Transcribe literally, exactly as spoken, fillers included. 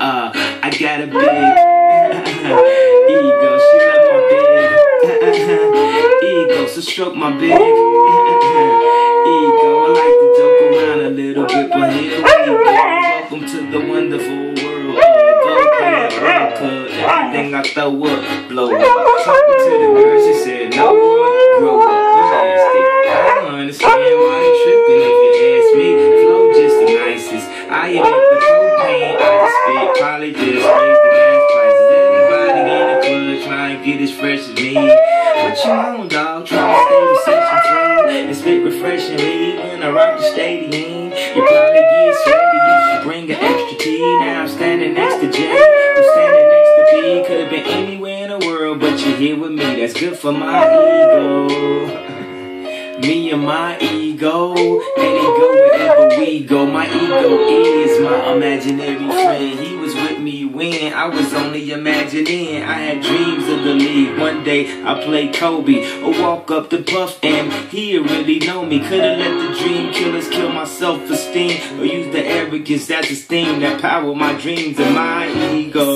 uh, I got a big ego. She love my big ego, so stroke my big ego. I like to joke around a little bit, but here we go. Welcome to the wonderful world. Go play a roll club. Everything I throw up, blow up. Talking to the girl, she said, no one, grow up. Nasty. I don't understand why you tripping if you ask me. Flow just the nicest. I admit the propane I just spit. Probably just raise the gas prices. Everybody in the club trying to get as fresh as me. What you on, dog? Trying to stay recession free and spit refreshing me when I rock the stadium. You probably get sweaty. You should bring an extra tea. Now I'm standing next to Jay. I'm standing next to B. Could have been anywhere in the world, but you're here with me. That's good for my ego. Me and my ego, and it go wherever we go. My ego is my imaginary friend. He was with me when I was only imagining. I had dreams of the league. One day I played Kobe, or walk up to Puff and he'd really know me. Could've let the dream killers kill my self-esteem, or use the arrogance as a steam that power my dreams and my ego.